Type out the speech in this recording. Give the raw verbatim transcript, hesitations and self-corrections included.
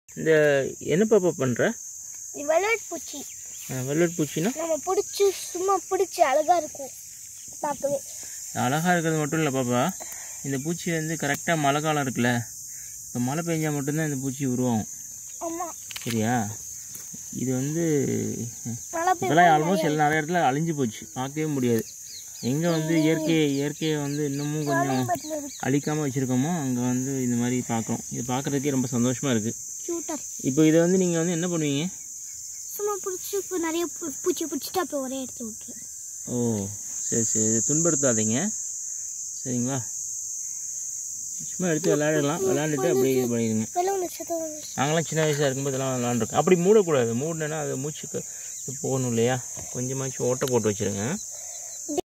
இந்த என்ன பாப்பா பண்ணுற? வெள்ளட் பூச்சி. வெள்ளட் பூச்சின்னா நம்ம பிடிச்சி சும்மா பிடிச்சி அழகாக இருக்கும் பார்க்கவே. அழகாக இருக்கிறது மட்டும் இல்லை பாப்பா, இந்த பூச்சி வந்து கரெக்டாக மழை காலம் இருக்குல்ல, இப்போ மழை பெஞ்சால் மட்டும்தான் இந்த பூச்சி உருவாகும். ஆமாம் சரியா? இது வந்து இப்போலாம் ஆல்மோஸ்ட் எல்லா நிறைய இடத்துல அழிஞ்சு போச்சு, பார்க்கவே முடியாது. எங்கே வந்து இயற்கையை இயற்கையை வந்து இன்னமும் கொஞ்சம் அழிக்காமல் வச்சுருக்கோமோ அங்கே வந்து இந்த மாதிரி பார்க்குறோம். இது பார்க்குறதுக்கே ரொம்ப சந்தோஷமாக இருக்குது. இப்போ இதை வந்து நீங்கள் வந்து என்ன பண்ணுவீங்க? சும்மா பிடிச்சி இப்போ நிறைய பூச்சி பிடிச்சிட்டு அப்புறம் ஒரே எடுத்து விட்டுரு. ஓ சரி சரி, இது துன்படுத்தாதீங்க சரிங்களா? சும்மா எடுத்து விளையாடலாம், விளையாண்டுட்டு அப்படியே இது பண்ணிடுங்க. நாங்களாம் சின்ன வயசாக இருக்கும்போது இதெல்லாம் விளாண்டுருக்கோம். அப்படி மூடக்கூடாது, மூடினேன்னா அது மூச்சுக்கு போகணும் இல்லையா? கொஞ்சமாச்சும் ஓட்டை போட்டு வச்சுருங்க.